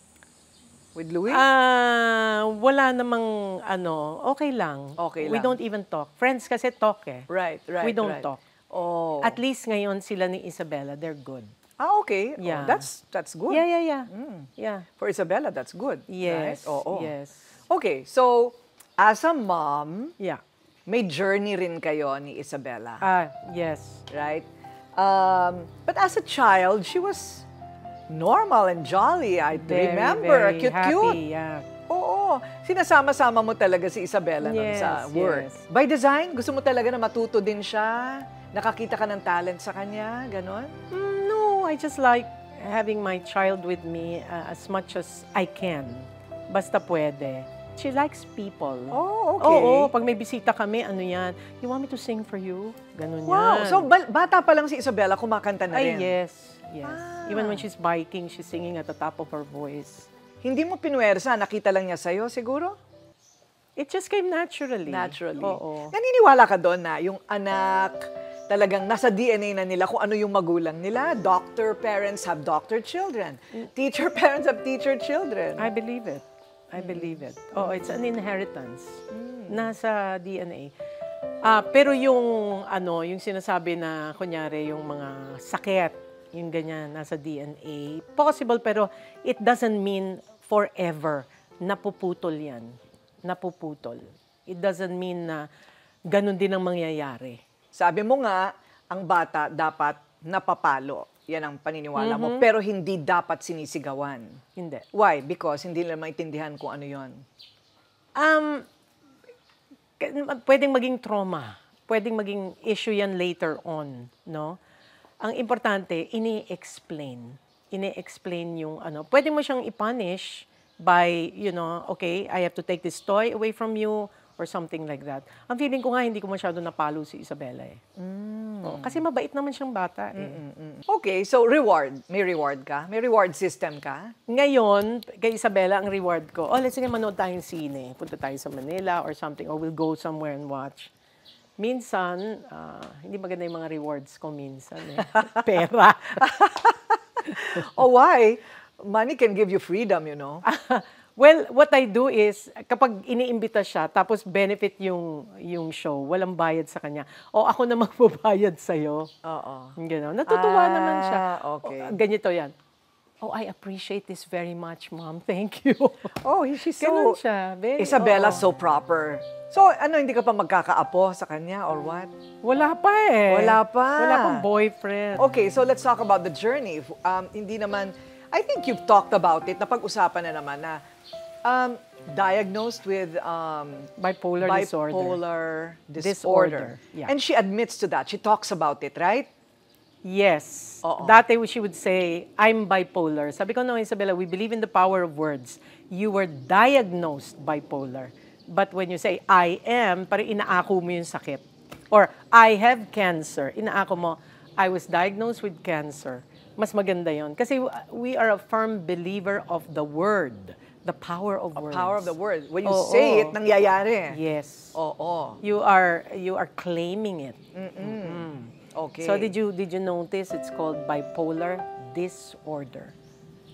with Louis? Ah, uh, wala namang ano, okay lang. Okay We lang. don't even talk. Friends kasi talk eh. Right, right, We don't right. talk. Oh. At least ngayon sila ni Isabella, they're good. Ah, okay. Yeah. Oh, that's that's good. Yeah, yeah, yeah. Mm. Yeah. For Isabella, that's good. Yes. Right? Oh, oh. Yes. Okay, so as a mom, Yeah. may journey rin kayo ni Isabella. Ah, yes. Right? Um, but as a child, she was normal and jolly. I Very, remember. very Cute-cute. happy, yeah. Oo. Sinasama-sama mo talaga si Isabella nun Yes, sa work. yes. By design, gusto mo talaga na matuto din siya? Nakakita ka ng talent sa kanya? Ganon? Mm, no, I just like having my child with me uh, as much as I can. Basta pwede. She likes people. Oh, okay. Oo, pag may bisita kami, ano yan, you want me to sing for you? Ganun Wow. yan. So, ba- bata pa lang si Isabella, kumakanta na Ay, rin. yes. Yes. Ah. Even when she's biking, she's singing at the top of her voice. Hindi mo pinuwersa, nakita lang niya sa'yo, siguro? It just came naturally. Naturally. Oo. Naniniwala ka doon na yung anak, talagang nasa D N A na nila kung ano yung magulang nila. Doctor parents have doctor children. Teacher parents have teacher children. I believe it. I believe it. Oh, it's an inheritance. Nasa D N A. Ah, pero yung ano, yung sinasabi na kunyari yung mga sakit, yung ganyan nasa D N A, possible pero it doesn't mean forever napuputol 'yan. Napuputol. It doesn't mean na ganun din ang mangyayari. Sabi mo nga, ang bata dapat napapalo. Yan ang paniniwala mo. Pero hindi dapat sinisigawan. Hindi. Why? Because hindi nila maintindihan kung ano yon. Um, pwedeng maging trauma. Pwedeng maging issue yan later on, no? Ang importante, ini-explain. Ini-explain yung ano. Pwede mo siyang i-punish by, you know, okay, I have to take this toy away from you or something like that. Ang feeling ko nga, hindi ko masyado napalo si Isabella eh. Mm. Oh, kasi mabait naman siyang bata eh. Mm-mm. Okay, so reward. May reward ka? May reward system ka? Ngayon, kay Isabella, ang reward ko, oh, let's sige, manood tayong sine. Punta tayo sa Manila or something, or we'll go somewhere and watch. Minsan, uh, hindi maganda yung mga rewards ko minsan eh. Pera. Oh, why? Money can give you freedom, you know. Well, what I do is, kapag iniimbita siya, tapos benefit yung yung show, walang bayad sa kanya. O ako na magbabayad sa'yo. Oo. Gano'n. Natutuwa Ah, naman siya. okay. O, ganito yan. Oh, I appreciate this very much, Mom. Thank you. Oh, she's so... Ganun siya. Very, Isabella, oo. so proper. So, ano, hindi ka pa magkakaapo sa kanya or what? Wala pa eh. Wala pa. Wala pang boyfriend. Okay, so let's talk about the journey. Um, hindi naman... I think you've talked about it, napag-usapan na naman na um, diagnosed with um, Bipolar, bipolar disorder. disorder. Disorder, yeah. And she admits to that. She talks about it, right? Yes. Oo. Dati she would say, I'm bipolar. Sabi ko, no, Isabella, we believe in the power of words. You were diagnosed bipolar. But when you say, I am, parang inaako mo yung sakit. Or, I have cancer. Inaako mo, I was diagnosed with cancer. Mas maganda yon. Kasi we are a firm believer of the word. The power of words. Power of the word. When you Oo, say oo. it, nangyayari. Yes. Oo. You are you are claiming it. Okay. So did you did you notice it's called bipolar disorder?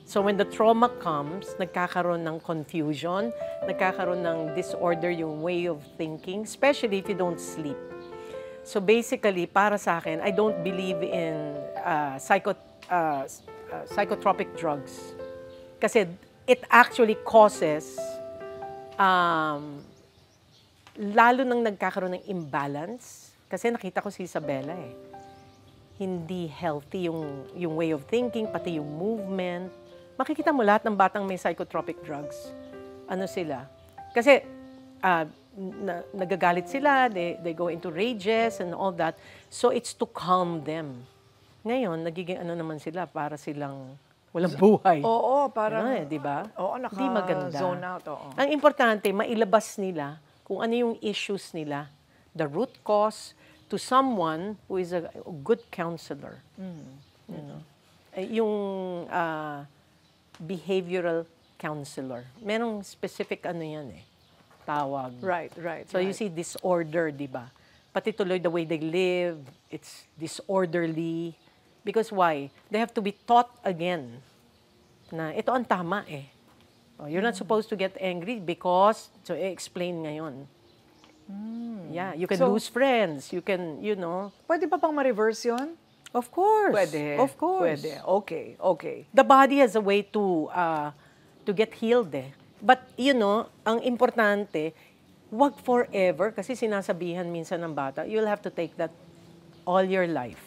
So when the trauma comes, nagkakaroon ng confusion, nagkakaroon ng disorder yung way of thinking, especially if you don't sleep. So basically, para sa akin, I don't believe in uh, psycho, uh, uh, psychotropic drugs. Kasi it actually causes, um, lalo nang nagkakaroon ng imbalance. Kasi nakita ko si Isabella eh. Hindi healthy yung, yung way of thinking, pati yung movement. Makikita mo lahat ng batang may psychotropic drugs. Ano sila? Kasi uh, na, nagagalit sila, they, they go into rages and all that. So it's to calm them. Ngayon, nagiging ano naman sila, para silang walang buhay. Oo, parang... Ano eh, di ba? Oo, Di maganda. naka-zone out. Oo. Ang importante, mailabas nila kung ano yung issues nila. The root cause to someone who is a, a good counselor. Mm. You know? Eh, yung... Uh, behavioral counselor. Merong specific ano yan eh, tawag. Right, right. So right. you see disorder, di ba? Pati tuloy the way they live, it's disorderly. Because why? They have to be taught again na ito ang tama eh. Oh, you're not supposed to get angry because, so i-explain ngayon. Mm. Yeah, you can So, lose friends, you can, you know. Pwede pa pang ma-reverse yun? Of course. Pwede. Of course. Pwede. Okay, okay. The body has a way to uh, to get healed eh. But, you know, ang importante, wag forever, kasi sinasabihan minsan ng bata, you'll have to take that all your life.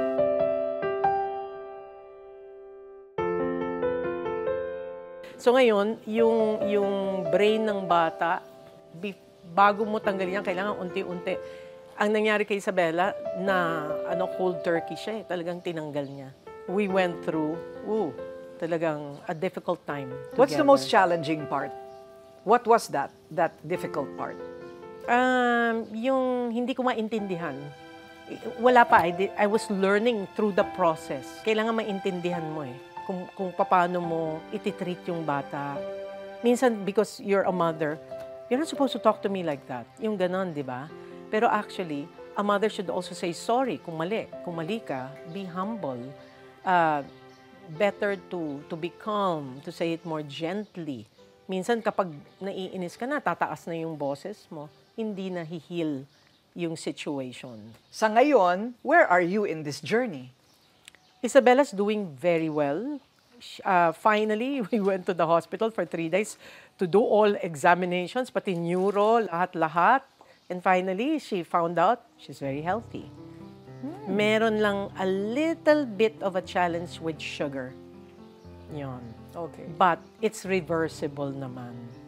So ngayon, yung, yung brain ng bata, bago mo tanggalin yan, kailangan unti-unti. Ang nangyari kay Isabella, na ano, cold turkey siya eh. Talagang tinanggal niya. We went through, ooh, talagang a difficult time together. What's the most challenging part? What was that, that difficult part? Um, yung hindi ko maintindihan. Wala pa, I, did, I was learning through the process. Kailangan maintindihan mo eh. Kung, kung paano mo ititreat yung bata. Minsan, because you're a mother, you're not supposed to talk to me like that. Yung ganon, di ba? Pero actually, a mother should also say sorry kung mali. Kung mali ka, be humble. Uh, better to to be calm, to say it more gently. Minsan kapag naiinis ka na, tataas na yung boses mo, hindi na hihil yung situation. Sa ngayon, where are you in this journey? Isabella's doing very well. Uh, finally, we went to the hospital for three days to do all examinations, pati neuro, lahat-lahat. And finally, she found out she's very healthy. Hmm. Meron lang a little bit of a challenge with sugar. Yon. Okay. But it's reversible naman.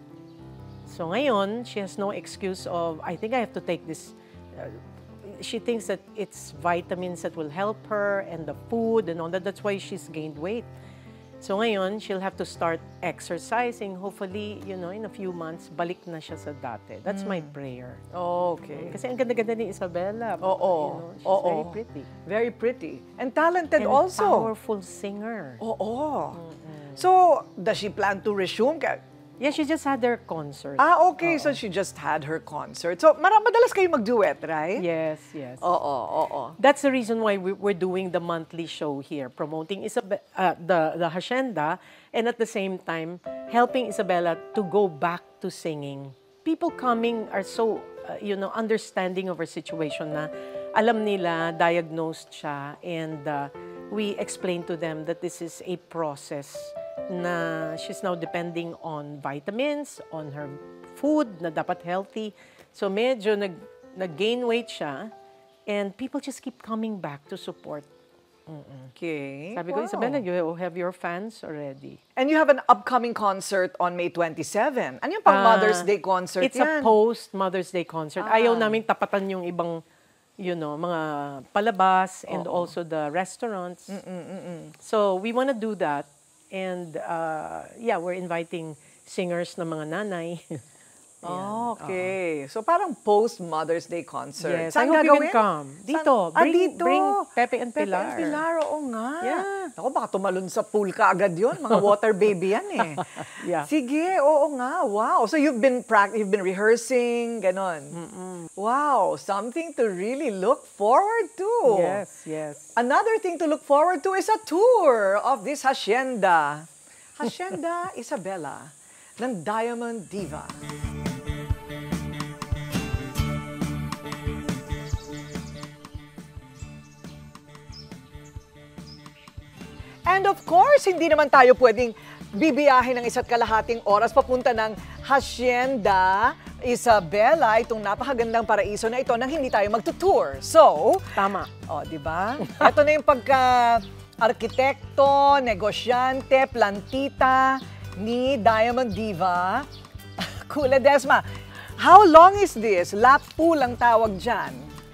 So ngayon, she has no excuse of, I think I have to take this. Uh, she thinks that it's vitamins that will help her and the food and all that. That's why she's gained weight. So ngayon, she'll have to start exercising. Hopefully, you know, in a few months, balik na siya sa dati. That's mm. my prayer. Okay. Kasi ang ganda-ganda ni Isabella. Oo. You know, she's Oo. very pretty. Very pretty. And talented and also. powerful singer. Oo. Mm-hmm. So, does she plan to resume? Yeah, she just had her concert. Ah, okay. Oo. So, she just had her concert. So, mara- madalas kayo mag-duet, right? Yes, yes. Oo, oo. That's the reason why we, we're doing the monthly show here, promoting Isabe- uh, the, the Hacienda, and at the same time, helping Isabella to go back to singing. People coming are so, uh, you know, understanding of her situation na alam nila, diagnosed siya, and uh, we explain to them that this is a process na she's now depending on vitamins, on her food na dapat healthy. So medyo nag, nag-gain weight siya, and people just keep coming back to support. Mm-mm. Okay. Sabi ko, Wow. Isabella, you have your fans already. And you have an upcoming concert on May twenty-seventh. Ano yung pang Ah, Mother's Day concert It's yan? a post-Mother's Day concert. Ah. Ayaw namin tapatan yung ibang, you know, mga palabas and Oo. also the restaurants. Mm-mm-mm. So we want to do that. And uh, yeah, we're inviting singers na mga nanay. Ayan. Okay. So parang post-Mother's Day concert. Yes, Saan I hope you gagawin? can come. Dito. Saan? Ah, Bring, dito. bring Pepe and Pepe Pilar. and Pilar, oo nga. Yeah. Ako, baka tumalon sa pool ka agad yun. Mga water baby yan eh. Yeah. Sige, oo nga. Wow. So you've been prac- you've been rehearsing, ganon. Mm-mm. Wow. Something to really look forward to. Yes, yes. Another thing to look forward to is a tour of this hacienda. Hacienda Isabella ng Diamond Diva. And of course, hindi naman tayo pwedeng bibiyahin ng isa't kalahating oras papunta ng Hacienda Isabella, itong napakagandang paraiso na ito, nang hindi tayo magtutour. So, Tama. oh, di ba? Ito na yung pagka-arkitekto, negosyante, plantita ni Diamond Diva Kuh Ledesma. How long is this? Lap pool ang tawag dyan.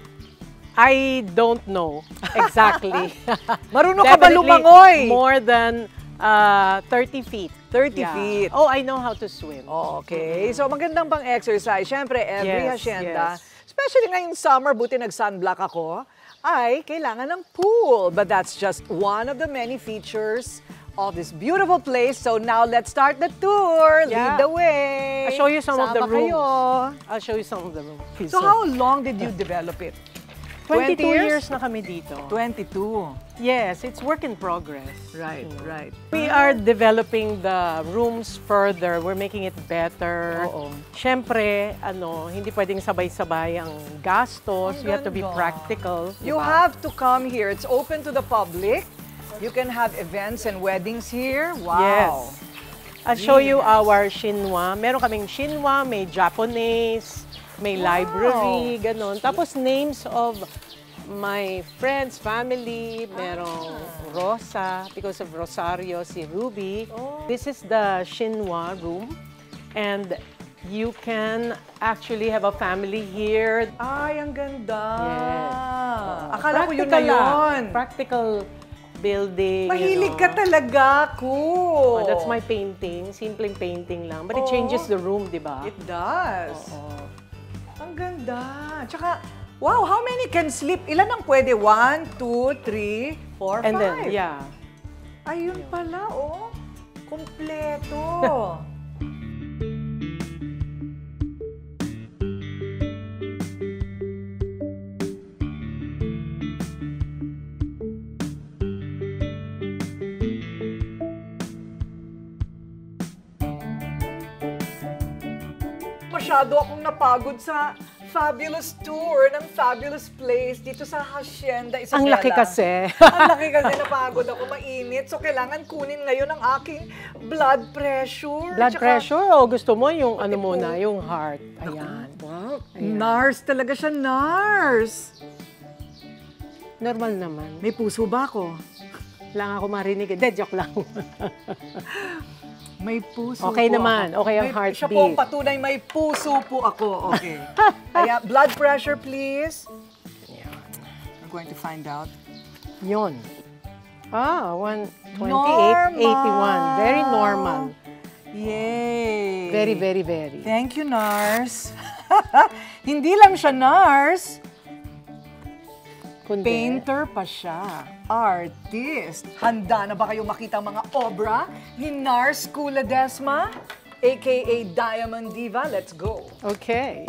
I don't know exactly. Marunong ka ba Definitely lumangoy? More than uh, thirty feet. thirty Yeah. feet. Oh, I know how to swim. Oh, okay. So magandang pang exercise. Siyempre, every Yes, hacienda, yes. especially ngayong summer, buti nag-sunblock ako, ay kailangan ng pool. But that's just one of the many features of this beautiful place. So now let's start the tour. Yeah. Lead the way. I'll show you some of the Sama kayo. I'll show you some of the rooms. So how long did you develop it? twenty-two twenty years na kami dito. twenty-two. Yes, it's work in progress. Right, you know. right. We are developing the rooms further. We're making it better. Oo. Siyempre, ano, hindi pwedeng sabay-sabay ang gastos. Ang You have to be ganda. practical. You diba? have to come here. It's open to the public. You can have events and weddings here. Wow. Yes. I'll show you Yes. our Shinwa. Meron kaming Shinwa, may Japanese, may Wow. library, ganon. Tapos names of my friends, family, merong Rosa, because of Rosario, si Ruby. Oh. This is the Shinwa room. And you can actually have a family here. Ay, ang ganda. Yes. Akala ko yun na Practical lang. yun. Practical building. Mahilig you ka know. talaga, Ku. Oh, that's my painting. Simpleng painting lang. But it Oh. changes the room, di ba? It does. Oo. Ang ganda. Tsaka, wow, how many can sleep? Ilan ang pwede? One, two, three, four, And five. then, yeah. Ayun pala, oh. Kompleto. Masyado akong napagod sa fabulous tour ng fabulous place dito sa Hacienda Isabella. Ang laki kasi. Ang laki kasi, napagod ako, mainit. So, kailangan kunin ngayon ang aking blood pressure. Blood Tsaka, pressure o gusto mo yung ano Pati muna, po. yung heart. Ayan. Wow, Ayan. nurse talaga siya, nurse. Normal naman. May puso ba ako? Lang ako marinig. Hindi, joke lang. May puso Okay po naman. ako. Okay ang May- heartbeat. Siya po ang patunay, may puso po ako. Okay. Kaya, blood pressure, please. I'm going to find out. Yun. Ah, one twenty-eight eighty-one. Very normal. Yay! Very, very, very. Thank you, nurse. Hindi lang siya nurse. Kundi, Painter pa siya. Artist. Handa na ba kayo makita ang mga obra ni Nars Kuh Ledesma, aka Diamond Diva? Let's go. Okay.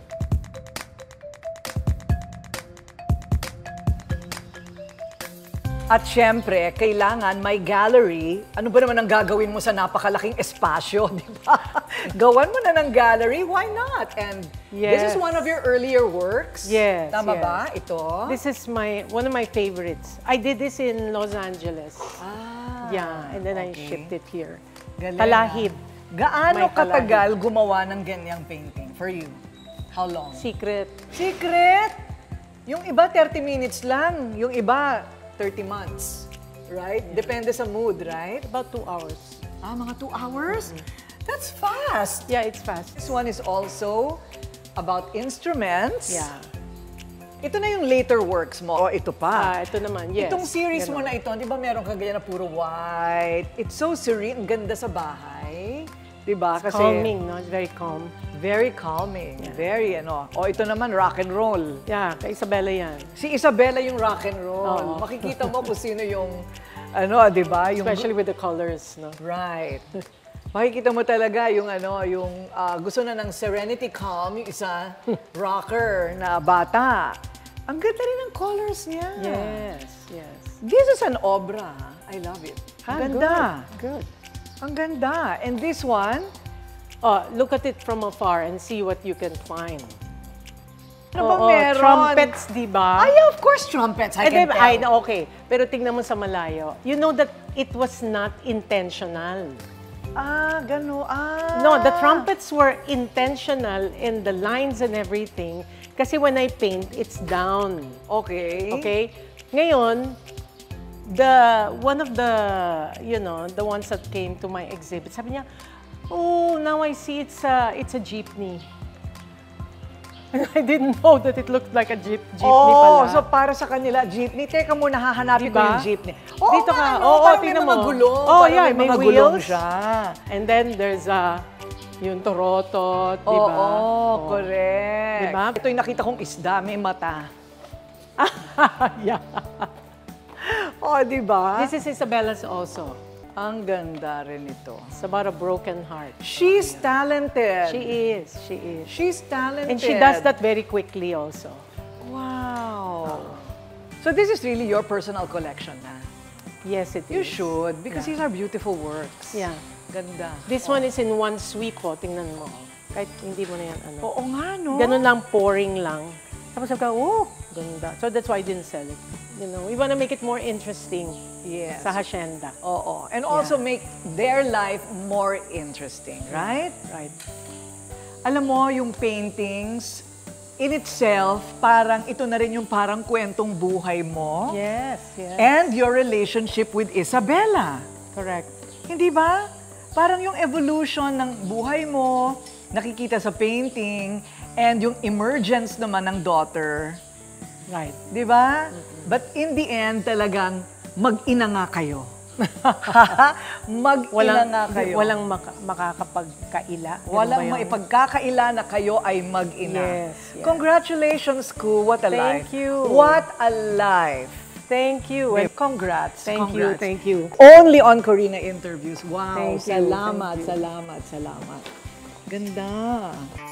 At syempre, kailangan may gallery. Ano ba naman ang gagawin mo sa napakalaking espasyo, di ba? Gawan mo na ng gallery, why not? And this is Yes. one of your earlier works. Yes, Tama yes. ba? Ito? This is my one of my favorites. I did this in Los Angeles. Ah, Yeah, and then I okay. shipped it here. Galing, Talahib. ah. Gaano May katagal gumawa ng ganyang painting for you? How long? Secret. Secret! Yung iba, thirty minutes lang. Yung iba, thirty months. Right? Depende sa mood, right? About two hours. Ah, mga two hours? That's fast! Yeah, it's fast. This one is also about instruments. Yeah. Ito na yung later works mo. O, ito pa. Ah, ito naman, yes. Itong series mo Ganon. na ito, di ba meron kang ganyan na puro white? It's so serene, ang ganda sa bahay. Di ba? Kasi Calming, no? It's very calm. very calming. Very, ano. O, ito naman, rock and roll. Yeah, kay Isabella yan. Si Isabella yung rock and roll. Oo. Makikita mo kung sino yung, ano, di ba? Yung, Especially with the colors, no? right. Makikita mo talaga yung, ano, yung ah, gusto na ng serenity calm, yung isa, rocker na bata. Ang ganda rin ng colors niya. Yes, yes. This is an obra. I love it. Ah, Ganda. Good. good. Ang ganda. And this one? Oh, look at it from afar and see what you can find. Ano ba Oo, meron? trumpets, di ba? Ay, of course, trumpets. I Eh, can di ba, tell. ay, na- okay. Pero tingnan mo sa malayo. You know that it was not intentional. Ah, gano. Ah. No, the trumpets were intentional in the lines and everything. Kasi when I paint, it's down. Okay. Okay? Ngayon, the one of the, you know, the ones that came to my exhibit, sabi niya, oh, now I see it's a, it's a jeepney. I didn't know that it looked like a jeep, jeepney Oh, pala. so para sa kanila, jeepney. Teka muna, hahanapin ko Diba? yung jeepney. Oo Dito nga, ka. ano, Oo, parang tingnan may mga mo. gulong. Oh, Parang yeah, may may mga gulong wheels. siya. And then there's a, yung torotot, di Oo, ba? oh, correct. Diba? Ito yung nakita kong isda, may mata. Yeah. Oh, di ba? This is Isabella's also. Ang ganda rin ito. It's about a broken heart. She's talented. She is, she is. She's talented. And she does that very quickly also. Wow. So this is really your personal collection na? Yes, it You is. should, because Yeah. these are beautiful works. Yeah. Ganda. This one is in one sweep po, tingnan mo. Kahit hindi mo na yan, ano. Oo nga, no? Ganun lang, pouring lang. Tapos sabi ka, oh, ganda. So that's why I didn't sell it. You know, we want to make it more interesting Yes. sa Hacienda. Oo. And also Yeah. make their life more interesting, right? Right. Alam mo, yung paintings, in itself, parang ito na rin yung parang kwentong buhay mo. Yes, yes. And your relationship with Isabella. Correct. Hindi ba? Parang yung evolution ng buhay mo, nakikita sa painting, and yung emergence naman ng daughter. Right. Di ba? But in the end, talagang mag-ina nga kayo. Mag-ina Walang, nga kayo. walang maka, makakapagkaila. Ganun Walang ba yun? maipagkakaila na kayo ay mag-ina. Yes, yes. Congratulations, Kuh. What a life. Thank you. What a life. Thank you. And congrats. Thank you, congrats. thank you. Only on Korina Interviews. Wow. Thank you, salamat, thank you. salamat, salamat. Ganda.